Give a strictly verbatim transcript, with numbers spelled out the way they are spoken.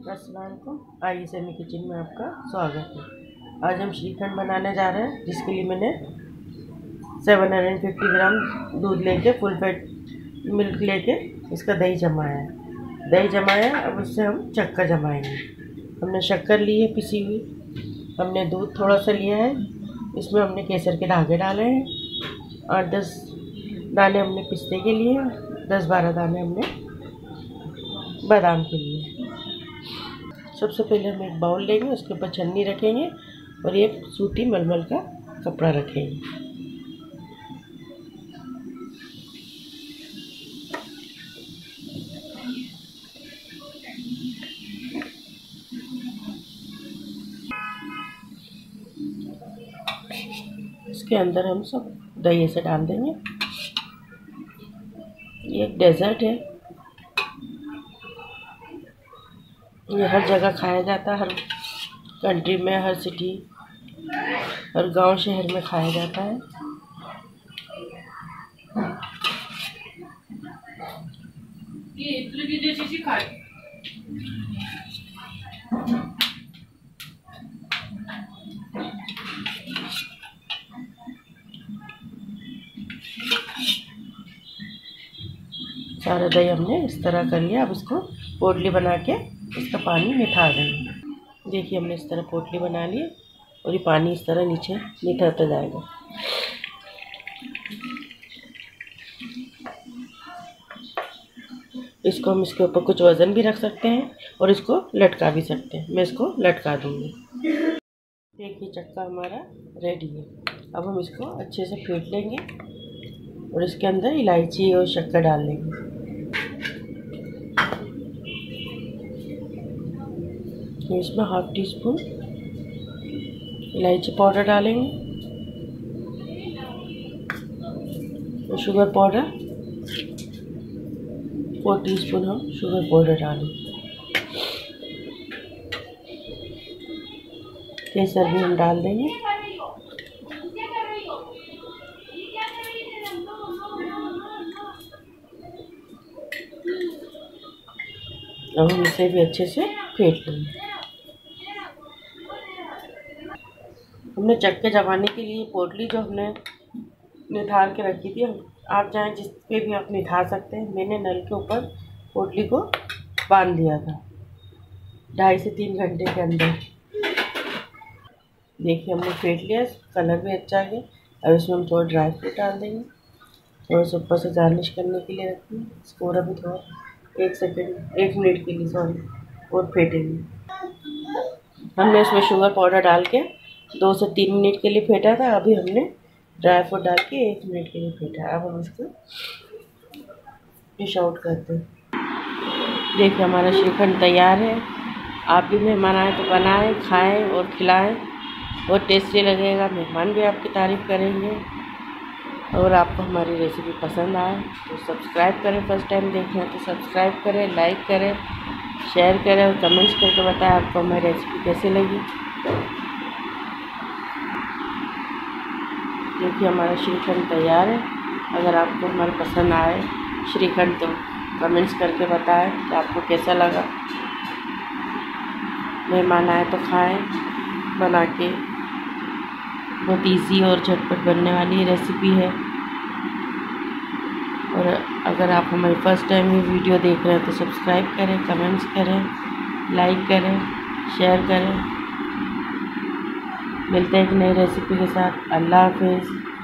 अस्सलाम वालेकुम। आइए सेमी किचन में आपका स्वागत है। आज हम श्रीखंड बनाने जा रहे हैं, जिसके लिए मैंने सेवन हंड्रेड फिफ्टी ग्राम दूध लेके फुल फैट मिल्क लेके इसका दही जमाया है। दही जमाया, अब उससे हम शक्कर जमाएंगे। हमने शक्कर ली है पिसी हुई, हमने दूध थोड़ा सा लिया है, इसमें हमने केसर के धागे डाले हैं, आठ दस दाने हमने पिस्ते के लिए, दस बारह दाने हमने बादाम के लिए। सबसे पहले हम एक बाउल लेंगे, उसके ऊपर छन्नी रखेंगे और एक सूती मलमल का कपड़ा रखेंगे। इसके अंदर हम सब दही ऐसे डाल देंगे। ये एक डेजर्ट है, ये हर जगह खाया जाता है, हर कंट्री में, हर सिटी, हर गांव शहर में खाया जाता है। ये इडली की जैसी सी खाए। सारा दही हमने इस तरह कर लिया। अब इसको पोटली बना के इसका पानी निथार देंगे। देखिए हमने इस तरह पोटली बना ली और ये पानी इस तरह नीचे निथरता जाएगा। इसको हम इसके ऊपर कुछ वज़न भी रख सकते हैं और इसको लटका भी सकते हैं। मैं इसको लटका दूँगी। देखिए चक्का हमारा रेडी है। अब हम इसको अच्छे से फेंट लेंगे और इसके अंदर इलायची और शक्कर डाल लेंगे। इसमें हाफ टी स्पून इलायची पाउडर डालेंगे और sugar powder four teaspoon हम शुगर पाउडर डालेंगे। केसर भी हम डाल देंगे। अब हम इसे भी अच्छे से फेंट लेंगे। हमने चक्के जमाने के लिए पोटली जो हमने निथार के रखी थी, आप चाहें जिस पे भी आप निथार सकते हैं। मैंने नल के ऊपर पोटली को बांध दिया था ढाई से तीन घंटे के अंदर। देखिए हमने फेंट लिया, कलर भी अच्छा है। अब इसमें हम थोड़ा ड्राई फ्रूट डाल देंगे, थोड़ा सा ऊपर से गार्निश करने के लिए रखेंगे। इसको और अभी थोड़ा एक सेकेंड एक मिनट के लिए सॉरी और फेंटेंगे। हमने इसमें शुगर पाउडर डाल के दो से तीन मिनट के लिए फेंटा था। अभी हमने ड्राई फ्रूट डाल के एक मिनट के लिए फेंटा। अब हम इसको डिश आउट करते हैं। देखिए हमारा श्रीखंड तैयार है। आप भी मेहमान आए तो बनाएं, खाएं और खिलाएं, बहुत टेस्टी लगेगा। मेहमान भी आपकी तारीफ़ करेंगे। और आपको हमारी रेसिपी पसंद आए तो सब्सक्राइब करें। फर्स्ट टाइम देख रहे हैं तो सब्सक्राइब करें, लाइक करें, शेयर करें और कमेंट्स करके बताएं आपको हमारी रेसिपी कैसी लगी। देखिए हमारा श्रीखंड तैयार है। अगर आपको हमारा पसंद आए श्रीखंड तो कमेंट्स करके बताएं कि आपको कैसा लगा। मेहमान आए तो खाएं बना के। बहुत इजी और झटपट बनने वाली रेसिपी है। और अगर आप हमारी फर्स्ट टाइम ये वीडियो देख रहे हैं तो सब्सक्राइब करें, कमेंट्स करें, लाइक करें, शेयर करें। मिलते हैं एक नई रेसिपी के साथ। अल्लाह हाफिज़।